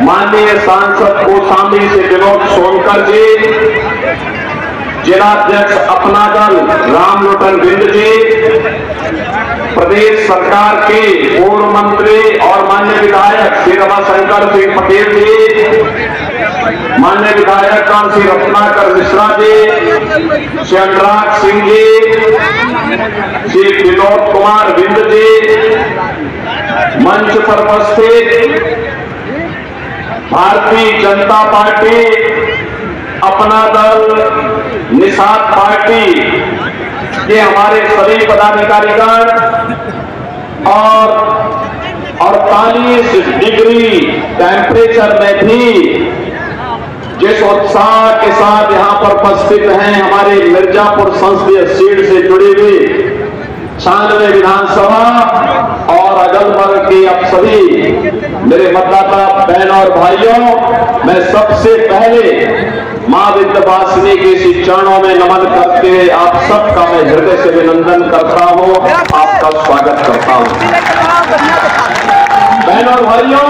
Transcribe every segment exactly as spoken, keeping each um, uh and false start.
माननीय सांसद कौशाम्बी से विनोद सोनकर जी, जिलाध्यक्ष अपना दल रामलोटन बिंद जी, प्रदेश सरकार के पूर्व मंत्री और माननीय विधायक श्री रमाशंकर सिंह पटेल जी, माननीय विधायक श्री रत्नाकर मिश्रा जी, श्री अनुराग सिंह जी, श्री विनोद कुमार बिंद जी, मंच पर उपस्थित भारतीय जनता पार्टी, अपना दल, निषाद पार्टी के हमारे सभी पदाधिकारीगण और अड़तालीस डिग्री टेम्परेचर में भी जिस उत्साह के साथ यहां पर उपस्थित हैं हमारे मिर्जापुर संसदीय सीट से जुड़े हुए छानवे विधानसभा और अगल बगल के आप सभी मेरे मतदाता बहन और भाइयों, मैं सबसे पहले मां विंध्यवासिनी के इस चरणों में नमन करते हुए आप सबका मैं हृदय से अभिनंदन करता हूं, आपका स्वागत करता हूं। बहन और भाइयों,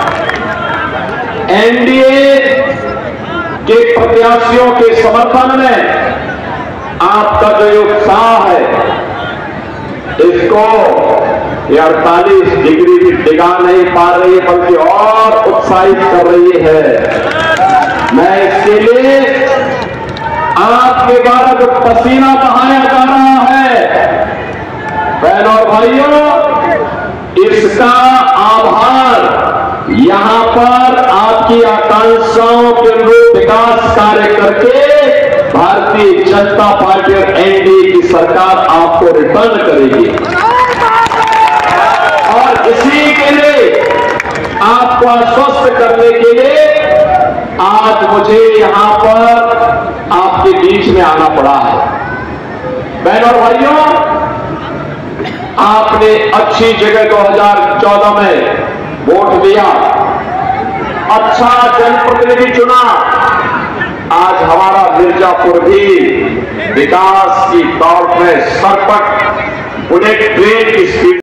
एनडीए के प्रत्याशियों के समर्थन में आपका जो उत्साह है, इसको ये अड़तालीस डिग्री की डिगा नहीं पा रही है, बल्कि और उत्साहित कर रही है। मैं इसके लिए आपके द्वारा जो पसीना बहाया जा रहा है, बहनों और भाइयों, इसका आभार यहां पर आपकी आकांक्षाओं के अनुरूप विकास कार्य करके भारतीय जनता पार्टी और एनडीए की सरकार आपको रिटर्न करेगी। और इसी के लिए आपको आश्वस्त करने के लिए आज मुझे यहां पर आपके बीच में आना पड़ा है। बहनों और भाइयों, आपने अच्छी जगह दो हज़ार चौदह में वोट दिया, अच्छा जनप्रतिनिधि चुना। आज हमारा मिर्जापुर भी विकास की दौड़ में सरपट बुलेट ट्रेन की स्पीड